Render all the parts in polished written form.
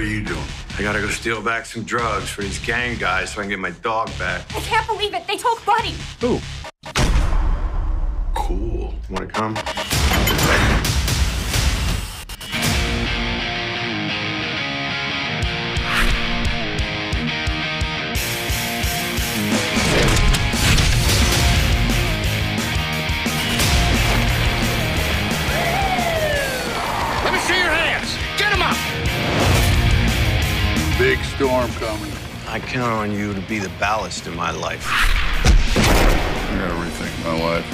you doing? I gotta go steal back some drugs for these gang guys so I can get my dog back. I can't believe it. They took Buddy. Who? Cool. Wanna come? Let me see your hands. Get them up. Big storm coming. I count on you to be the ballast in my life. I gotta rethink my life.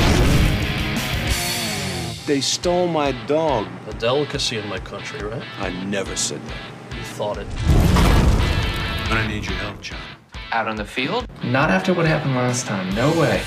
They stole my dog. A delicacy in my country, right? I never said that. You thought it. I'm gonna need your help, John. Out on the field? Not after what happened last time. No way.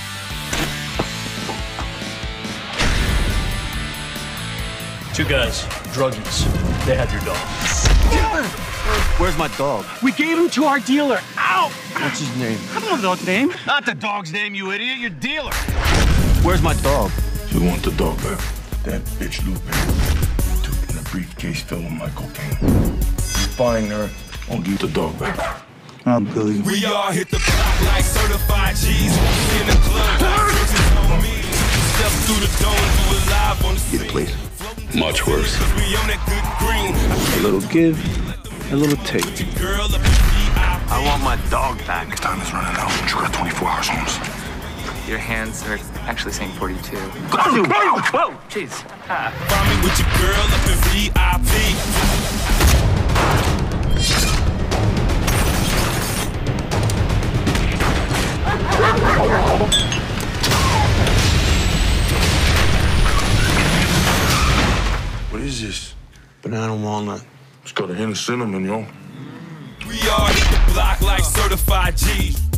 Two guys, druggies. They have your dog. Where's my dog? We gave him to our dealer. Ow! What's his name? I don't know the dog's name. Not the dog's name, you idiot. Your dealer. Where's my dog? You want the dog back? That bitch Lupe took in a briefcase filled with my cocaine. You find her, I'll give the dog back. I'm Billy. We all hit the block like certified G's. In the club, like bitches on me. Step through the door and do it live on the scene. Get it, please. Much worse. We on that good green. A little give, a little take. Girl up in VIP. I want my dog back. Time is running out. You got 24 hours, Holmes. Your hands are actually saying 42. Whoa! Jeez. Find me with your girl up in VIP. What is this? Banana walnut. It's got a hint of cinnamon, yo. We all hit the block like certified G's.